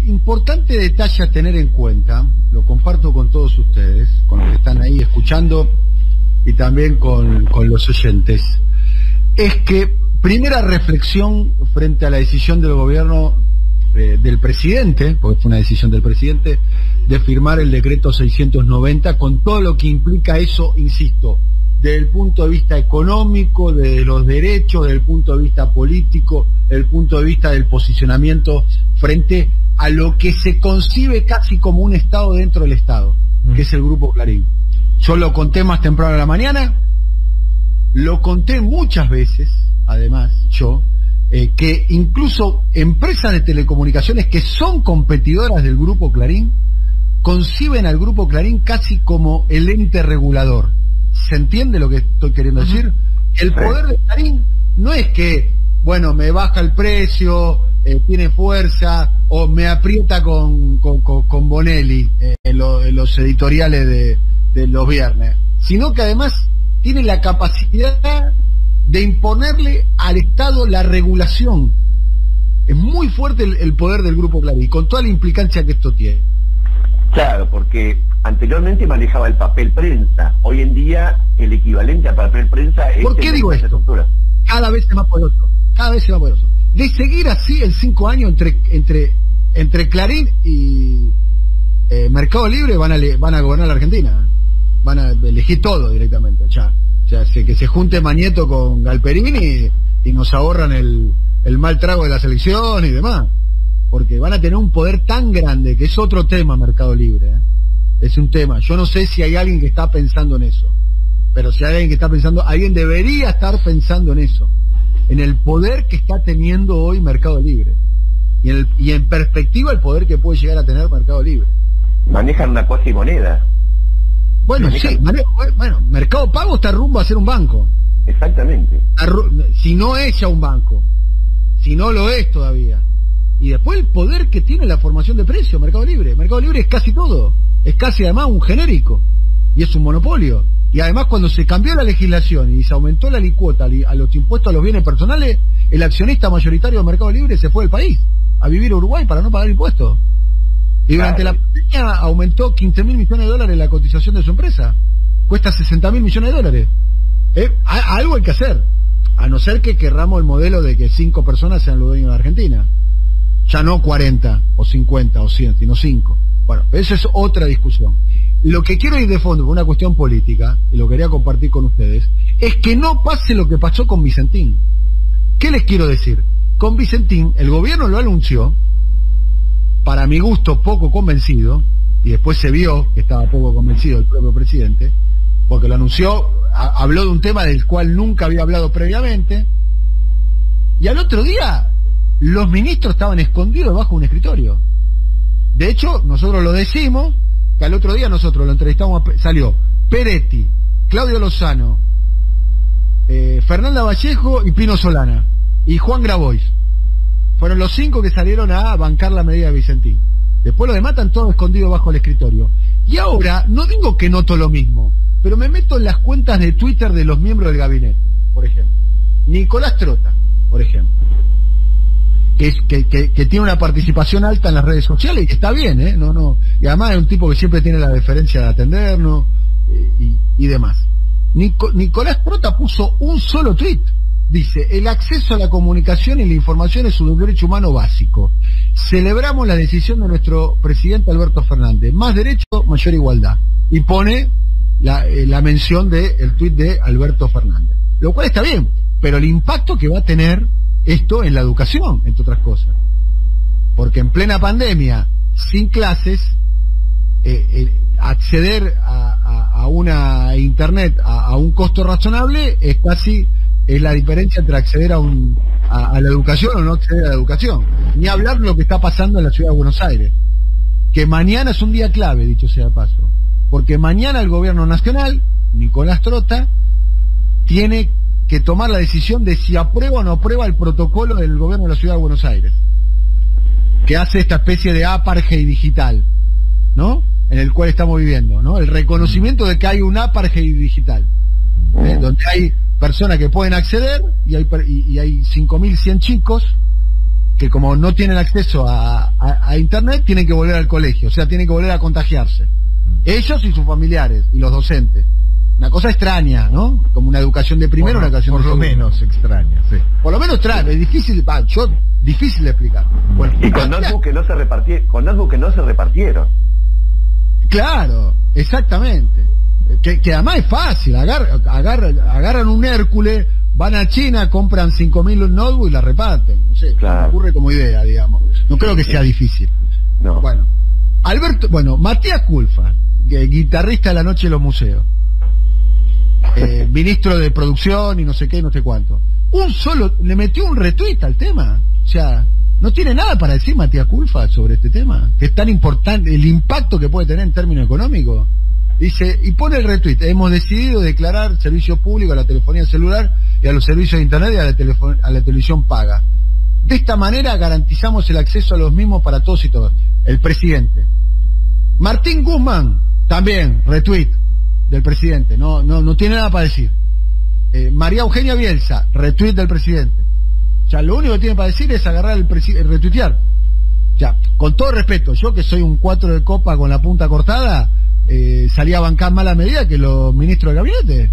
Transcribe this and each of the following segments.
importante detalle a tener en cuenta, lo comparto con todos ustedes, con los que están ahí escuchando y también con los oyentes, es que primera reflexión frente a la decisión del gobierno del presidente, porque fue una decisión del presidente, de firmar el decreto 690 con todo lo que implica eso, insisto, desde el punto de vista económico, de los derechos, desde el punto de vista político, desde el punto de vista del posicionamiento frente a lo que se concibe casi como un Estado dentro del Estado, que es el Grupo Clarín. Yo lo conté más temprano en la mañana, lo conté muchas veces, además, que incluso empresas de telecomunicaciones que son competidoras del Grupo Clarín, conciben al Grupo Clarín casi como el ente regulador. ¿Se entiende lo que estoy queriendo decir? El poder de Clarín no es que, bueno, me baja el precio, tiene fuerza, o me aprieta con Bonelli en los editoriales de los viernes, sino que además tiene la capacidad de imponerle al Estado la regulación. Es muy fuerte el poder del Grupo Clarín, con toda la implicancia que esto tiene. Claro, porque anteriormente manejaba el papel prensa. Hoy en día el equivalente al papel prensa es... ¿Por qué digo esto? Estructura. Cada vez es más poderoso. Cada vez es más poderoso. De seguir así en 5 años entre Clarín y Mercado Libre van a gobernar la Argentina. Van a elegir todo directamente. Ya. O sea, que se junte Mañeto con Galperini y nos ahorran el mal trago de la selección y demás. Porque van a tener un poder tan grande, que es otro tema Mercado Libre, ¿eh? Es un tema. Yo no sé si hay alguien que está pensando en eso, pero si hay alguien que está pensando, alguien debería estar pensando en eso, en el poder que está teniendo hoy Mercado Libre y en perspectiva el poder que puede llegar a tener Mercado Libre. Manejan una cuasi moneda. Bueno, sí, Mercado Pago está rumbo a ser un banco. Exactamente. Si no es ya un banco, si no lo es todavía. Y después el poder que tiene la formación de precios, Mercado Libre. Mercado Libre es casi todo. Es casi además un genérico. Y es un monopolio. Y además cuando se cambió la legislación y se aumentó la alicuota a los impuestos a los bienes personales, el accionista mayoritario de Mercado Libre se fue del país a vivir a Uruguay para no pagar impuestos. Y durante la pandemia aumentó 15.000 millones de dólares la cotización de su empresa. Cuesta 60.000 millones de dólares. Algo hay que hacer. A no ser que querramos el modelo de que 5 personas sean los dueños de Argentina. Ya no 40 o 50 o 100, sino 5. Bueno, esa es otra discusión. Lo que quiero ir de fondo, por una cuestión política, y lo quería compartir con ustedes, es que no pase lo que pasó con Vicentín. ¿Qué les quiero decir? Con Vicentín, el gobierno lo anunció, para mi gusto poco convencido, y después se vio que estaba poco convencido el propio presidente, porque lo anunció, habló de un tema del cual nunca había hablado previamente, y al otro día los ministros estaban escondidos bajo un escritorio. De hecho, nosotros lo decimos, que al otro día nosotros lo entrevistamos, salió Peretti, Claudio Lozano, Fernanda Vallejo y Pino Solana, y Juan Grabois. Fueron los 5 que salieron a bancar la medida de Vicentín. Después los demás están todos escondidos bajo el escritorio. Y ahora, no digo que noto lo mismo, pero me meto en las cuentas de Twitter de los miembros del gabinete, por ejemplo. Nicolás Trota, por ejemplo. Que tiene una participación alta en las redes sociales, y está bien, y además es un tipo que siempre tiene la deferencia de atendernos y demás. Nicolás Trota puso un solo tuit, dice: el acceso a la comunicación y la información es un derecho humano básico. Celebramos la decisión de nuestro presidente Alberto Fernández, más derecho, mayor igualdad, y pone la mención del tuit de Alberto Fernández, lo cual está bien, pero el impacto que va a tener esto en la educación, entre otras cosas, porque en plena pandemia, sin clases, acceder a una internet a un costo razonable es la diferencia entre acceder a la educación o no acceder a la educación. Ni hablar de lo que está pasando en la ciudad de Buenos Aires, que mañana es un día clave, dicho sea de paso, porque mañana el gobierno nacional, Nicolás Trota, tiene que tomar la decisión de si aprueba o no aprueba el protocolo del gobierno de la ciudad de Buenos Aires, que hace esta especie de apartheid digital, ¿no? En el cual estamos viviendo, ¿no? El reconocimiento de que hay un apartheid digital, donde hay personas que pueden acceder y hay 5.100 chicos que como no tienen acceso a internet, tienen que volver al colegio, o sea, tienen que volver a contagiarse. Ellos y sus familiares, y los docentes. Una cosa extraña, ¿no? Como una educación de primero, una educación de segundo. Por lo menos extraña, sí. Por lo menos extraña, es difícil, difícil de explicar. Bueno, y con notebook que no se repartieron. Claro, exactamente. Que además es fácil, agarran un Hércules, van a China, compran 5.000 notebooks y la reparten. No sé, claro. Me ocurre como idea, digamos. No creo que sea difícil. No. Bueno, Matías Culfas, guitarrista de La Noche de los Museos, ministro de producción y no sé qué, no sé cuánto. Le metió un retweet al tema. O sea, no tiene nada para decir Matías Culfas sobre este tema, que es tan importante, el impacto que puede tener en términos económicos. Dice, y pone el retweet: hemos decidido declarar servicio público a la telefonía celular y a los servicios de internet y a la televisión paga. De esta manera garantizamos el acceso a los mismos para todos y todas. El presidente. Martín Guzmán, también, retweet del presidente, no tiene nada para decir. María Eugenia Bielsa, retweet del presidente. O sea, lo único que tiene para decir es agarrar el retuitear. Ya, con todo respeto, yo que soy un 4 de copa con la punta cortada, salí a bancar mala medida que los ministros del gabinete.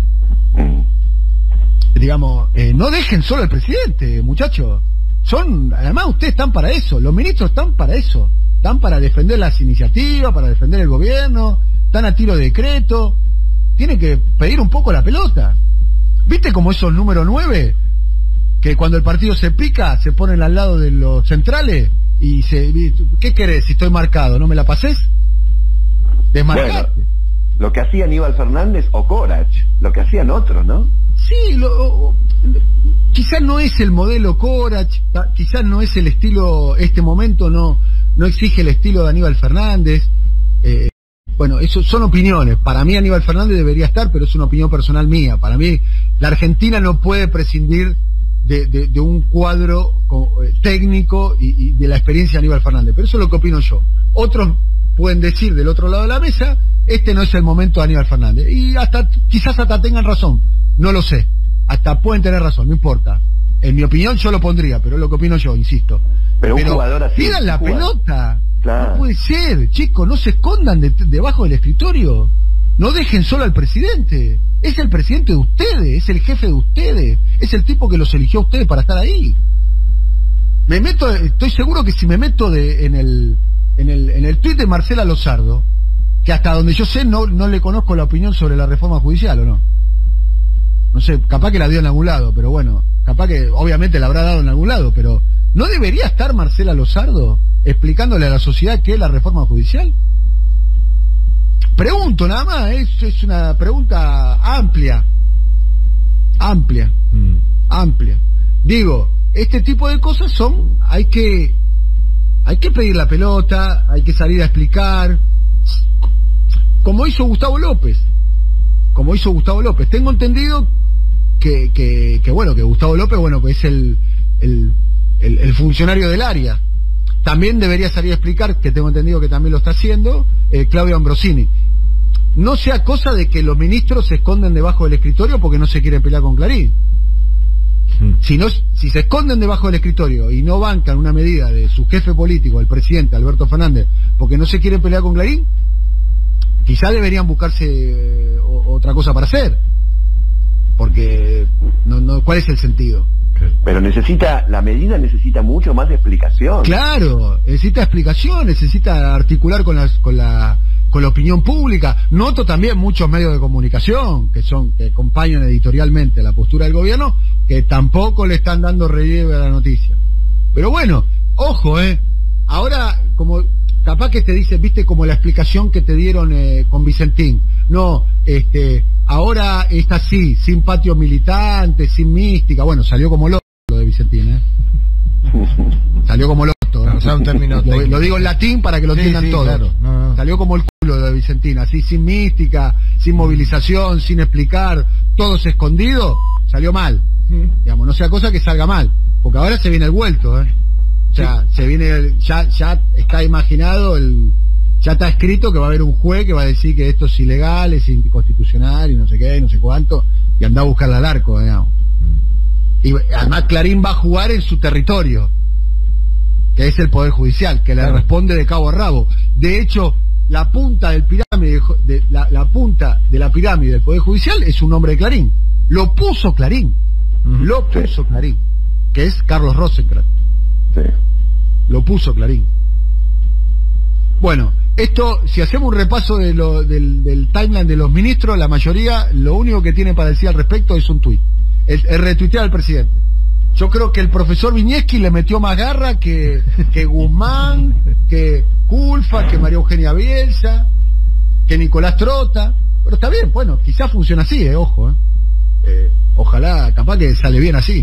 Digamos, no dejen solo al presidente, muchachos. Además ustedes están para eso, los ministros están para eso. Están para defender las iniciativas, para defender el gobierno, están a tiro de decreto. Tienen que pedir un poco la pelota. ¿Viste como esos número 9? Que cuando el partido se pica, se ponen al lado de los centrales y ¿qué querés si estoy marcado? ¿No me la pasés? Desmarcate. Bueno, lo que hacía Aníbal Fernández o Corach, lo que hacían otros, ¿no? Sí, quizás no es el modelo Corach, quizás no es el estilo, este momento no exige el estilo de Aníbal Fernández. Bueno, eso son opiniones. Para mí Aníbal Fernández debería estar, pero es una opinión personal mía. Para mí la Argentina no puede prescindir de un cuadro técnico y de la experiencia de Aníbal Fernández. Pero eso es lo que opino yo. Otros pueden decir del otro lado de la mesa, este no es el momento de Aníbal Fernández. Y quizás hasta tengan razón. No lo sé. Hasta pueden tener razón, no importa. En mi opinión yo lo pondría, pero es lo que opino yo, insisto. Pero un jugador así. Pidan la pelota. Claro. No puede ser, chicos, no se escondan debajo del escritorio. No dejen solo al presidente. Es el presidente de ustedes, es el jefe de ustedes, es el tipo que los eligió a ustedes para estar ahí. Estoy seguro que si me meto en el tuit de Marcela Lozardo, que hasta donde yo sé no le conozco la opinión sobre la reforma judicial, ¿o no? No sé, capaz que la dio en algún lado, pero bueno, capaz que obviamente la habrá dado en algún lado, pero ¿no debería estar Marcela Lozardo explicándole a la sociedad qué es la reforma judicial? Pregunto nada más, es una pregunta amplia. Digo, este tipo de cosas hay que pedir la pelota, hay que salir a explicar, como hizo Gustavo López. Tengo entendido que Gustavo López, que es el funcionario del área. También debería salir a explicar, que tengo entendido que también lo está haciendo, Claudio Ambrosini. No sea cosa de que los ministros se esconden debajo del escritorio porque no se quieren pelear con Clarín. Si se esconden debajo del escritorio y no bancan una medida de su jefe político, el presidente Alberto Fernández, porque no se quieren pelear con Clarín, quizá deberían buscarse otra cosa para hacer. Porque ¿cuál es el sentido? Pero la medida necesita mucho más de explicación. Claro, necesita explicación, necesita articular con la opinión pública. Noto también muchos medios de comunicación que acompañan editorialmente la postura del gobierno, que tampoco le están dando relieve a la noticia. Pero bueno, ojo, ahora como capaz que te dicen, viste, como la explicación que te dieron con Vicentín. No, ahora está así, sin patio militante, sin mística. Bueno, salió como loco lo de Vicentín, Salió como loco. O sea, un término lo digo en latín para que lo entiendan todos. Claro. No. Salió como el culo de Vicentín, así, sin mística, sin movilización, sin explicar, todos escondidos, salió mal. Digamos, no sea cosa que salga mal, porque ahora se viene el vuelto, O sea, se viene, ya está imaginado, ya está escrito que va a haber un juez que va a decir que esto es ilegal, es inconstitucional y no sé qué, y no sé cuánto, y anda a buscarla al arco, digamos. Y además Clarín va a jugar en su territorio. que es el Poder Judicial, que le responde de cabo a rabo. De hecho, la punta del pirámide, la punta de la pirámide del Poder Judicial es un nombre de Clarín. Lo puso Clarín. Lo puso Clarín, que es Carlos Rosenkrantz. Sí. Lo puso Clarín. Bueno, esto, si hacemos un repaso del timeline de los ministros, la mayoría, lo único que tiene para decir al respecto es un tuit. El retuitear al presidente. Yo creo que el profesor Viñeski le metió más garra que Guzmán, que Culfa, que María Eugenia Bielsa, que Nicolás Trota. Pero está bien, bueno, quizás funciona así, ojo. Ojalá, capaz que sale bien así.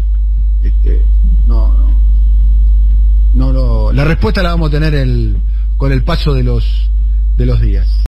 No, la respuesta la vamos a tener con el paso de los días.